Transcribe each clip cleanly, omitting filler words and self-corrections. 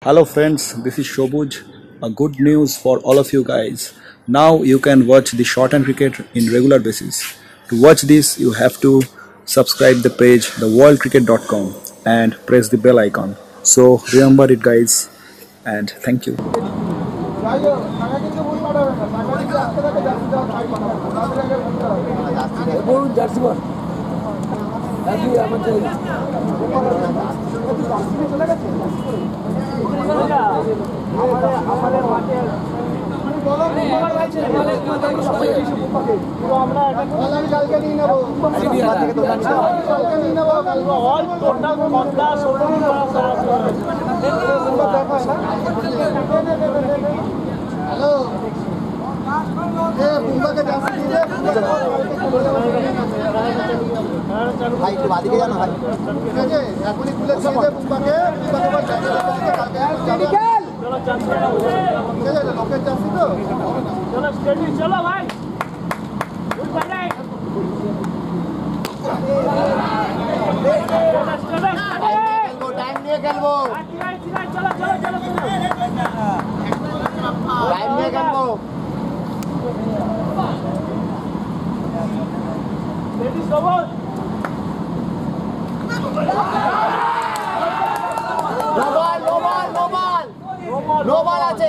Hello friends, this is Shobuj. A good news for all of you guys. Now you can watch the short and cricket in regular basis. To watch this, you have to subscribe the page theworldcricket.com and press the bell icon. So remember it guys, and thank you. ভাই একটু বাদিকে জানো ভাই ঠিক আছে এখনই খুলে দিয়ে দে বুম্বাকে ঠিক আছে লোকের চাচ্ছি তো চলো স্টেডি চলো ভাই টাইম নিয়ে খেলবো টাইম নিয়ে খেলবো নো বল আছে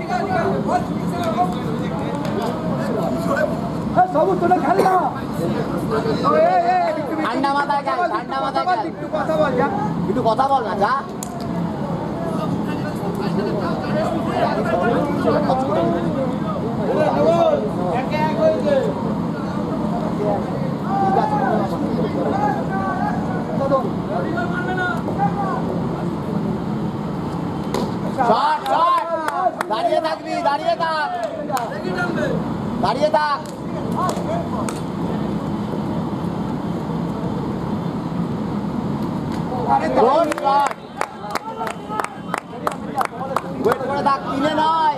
ঠান্ডা মাথায় খেল ঠান্ডা মাথায় খেল একটু কথা বল না যা শট শট দাঁড়িয়ে থাকবি দাঁড়িয়ে থাক দাঁড়িয়ে থাক গুড শট ওয়েট করে থাক তিনে নয়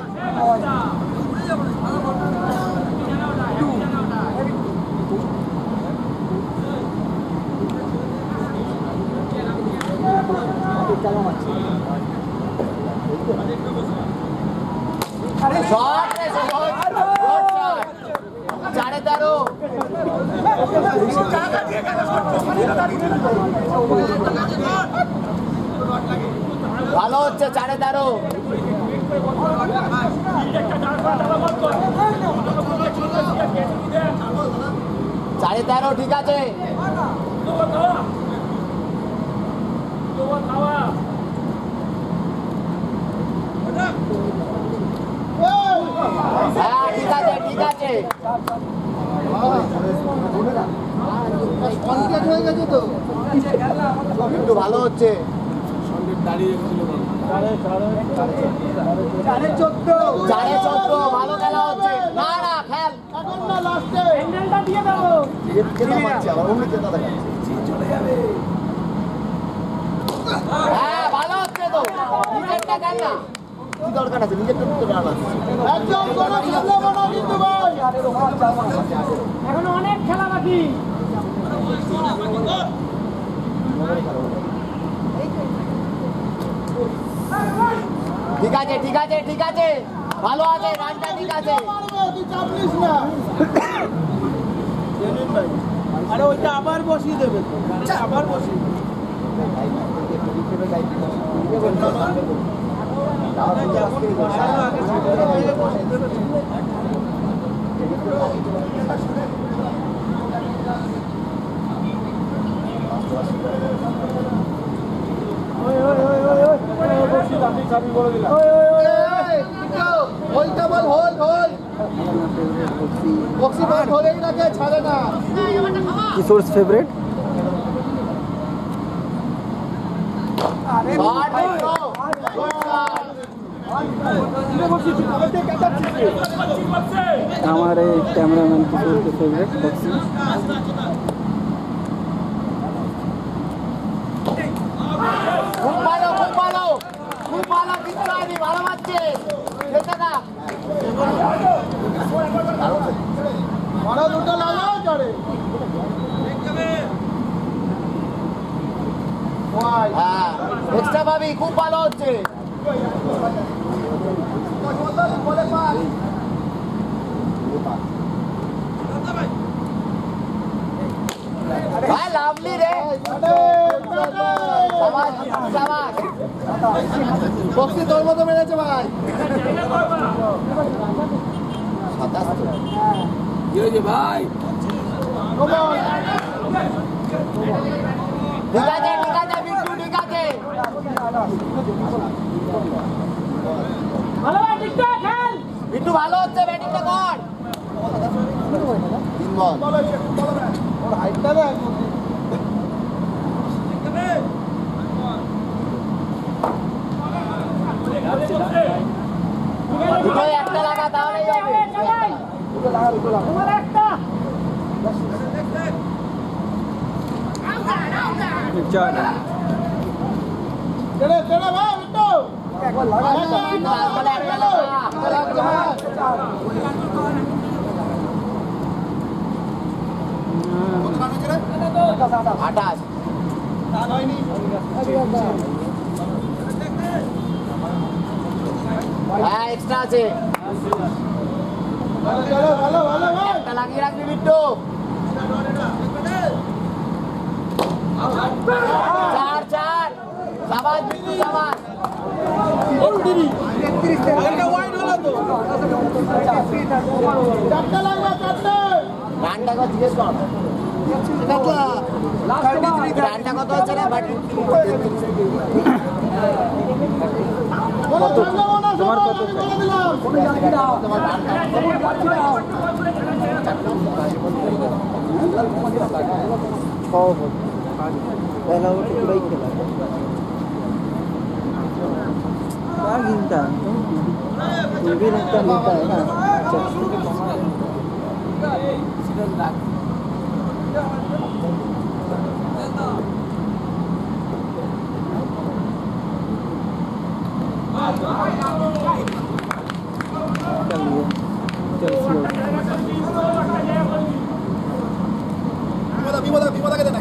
শট রে শট গুড শট 13.5 ভালো হচ্ছে 13.5 13.5 ঠিক আছে হ্যাঁ ঠিক আছে ঠিক আছে হয়ে গেছে তো একটু ভালো হচ্ছে চারে চোদ্দ ভালো খেলা হচ্ছে না না খেল এখন না লাস্টে হ্যান্ডেলটা দিয়ে দাও হ্যাঁ ভালো হচ্ছে তো নিজেরটা খেল না কি দরকার আছে নিজেরটা তো রান আছে একদম কোনো খেলবো না কিন্তু ভাই এখনো অনেক খেলা বাকি ঠিক আছে ঠিক আছে ঠিক আছে ভালো আছে রানটা ঠিক আছে তুই চাপ নিস না আরে ওইটা আবার বসিয়ে দেবে আবার বসিয়ে किशोर्स फेवरेट हमारे कैमरामैन किशोर के फेवरेट बक्सी খুব ভালো কিন্তু ভালো মারছে বড় দুটো লাগাও চড়ে হ্যাঁ এক্সট্রা ভাবি খুব ভালো হচ্ছে ভাই লাভলি রে সবাই সবাই বক্সি তোর মতো মেরেছে ভাই ৭৭ কি হয়েছে ভাই? ঠিক আছে বিট্টু ঠিক আছে ভালো ভাই ঠিকঠাক খেল বিট্টু ভালো হচ্ছে ব্যাটিংটা কর 3 বল ওর হাইটটা দেখ দুটো একটা লাগা তাহলেই হবে দুটো লাগা তোমার একটা চলে ভাই বিট্টু একবার লাগা তারপরে একটা লাগা 28 হ্যাঁ এক্সট্রা আছে একটা লাগিয়ে রাখবি বিট্টু 4 সাবাস বিট্টু সাবাস রানটা কত জিজ্ঞেস কর রানটা কত হচ্ছে না বাট তোমার কত? पहला वो टुकड़ा ही खेला क्या गिनता ये भी लगता मिलता है ना বিমলা কে দেন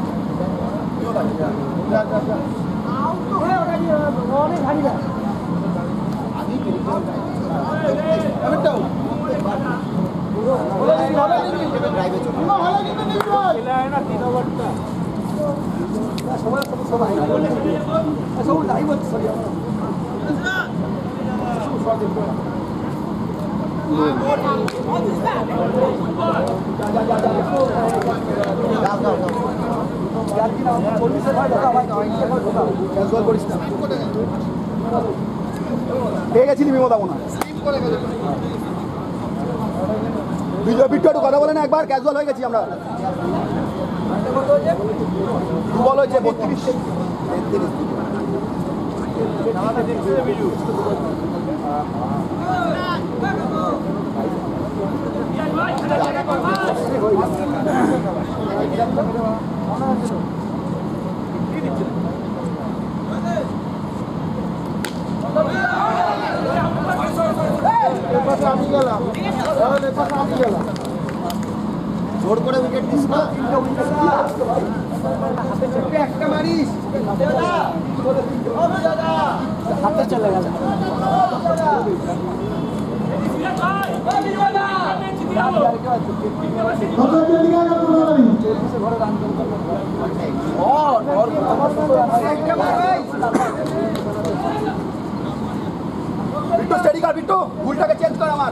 পেয়ে গেছিলি বিমলা মনে বিট্টু একটু কথা বলে না একবার ক্যাজুয়াল হয়ে গেছি আমরা বল হয়েছে 32 জোর করে উইকেট দিস না একটা মারিস হাতে চলে গেল বিট্টু স্টাডি কর বিট্টু ভুলটাকে চেঞ্জ কর আমার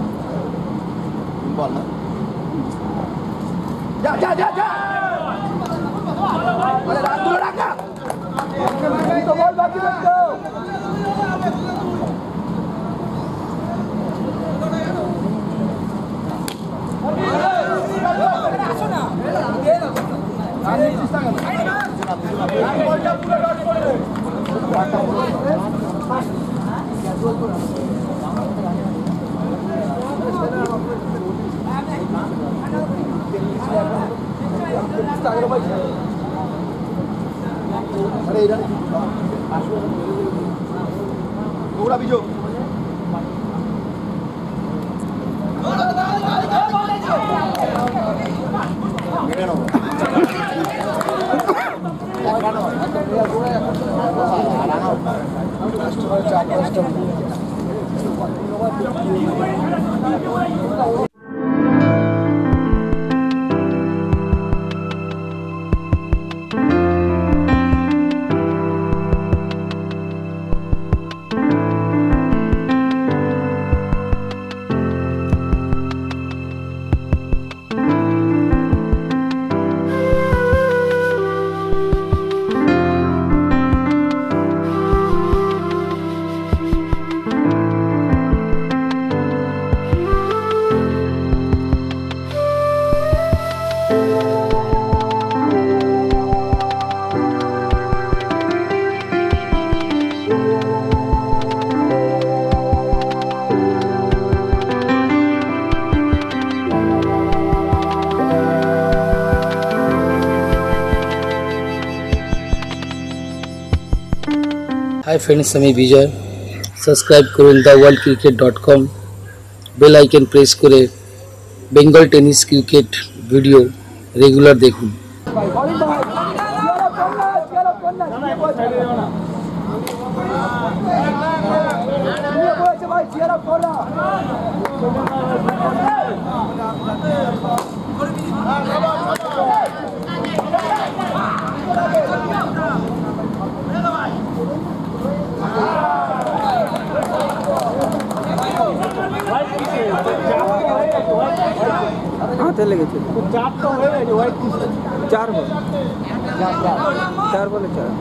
বল না যা যা যা যা আরে রাত ধরে রাখা তো বল বাকি বিট্টু আসো না আমি চেষ্টা করব বলটা পুরো ডট করে দে अरे इधर पूरा बीजो হাই ফ্রেন্ডস, আমি বিজয়। সাবস্ক্রাইব করুন theworldcricket.com, বেল আইকন প্রেস করে Bengal tennis cricket video regular দেখুন। হাতে লেগেছে। 4 বল 4 বলে 4।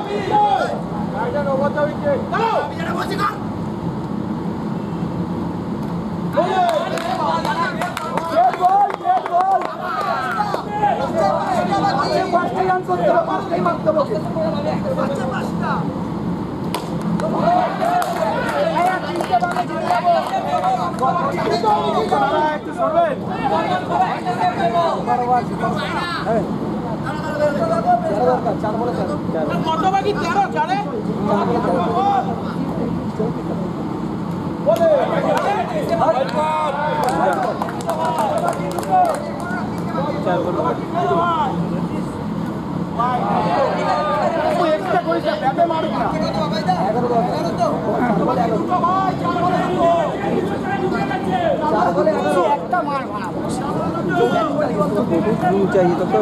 चाहिए तो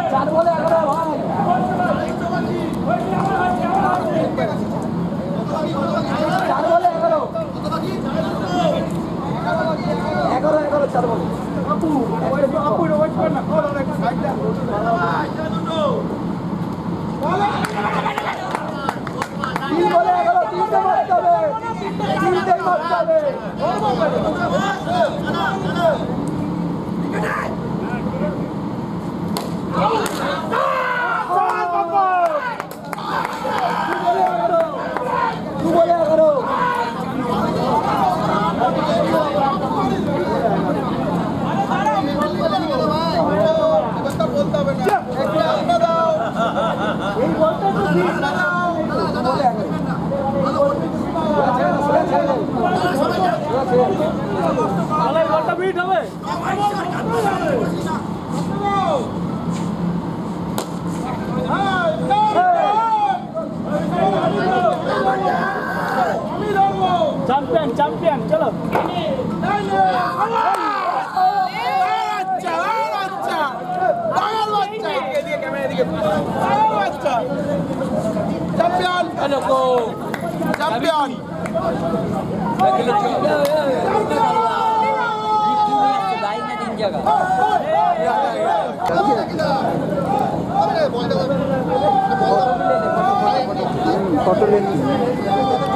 चैंपियन चैंपियन चलो चैंपियन कत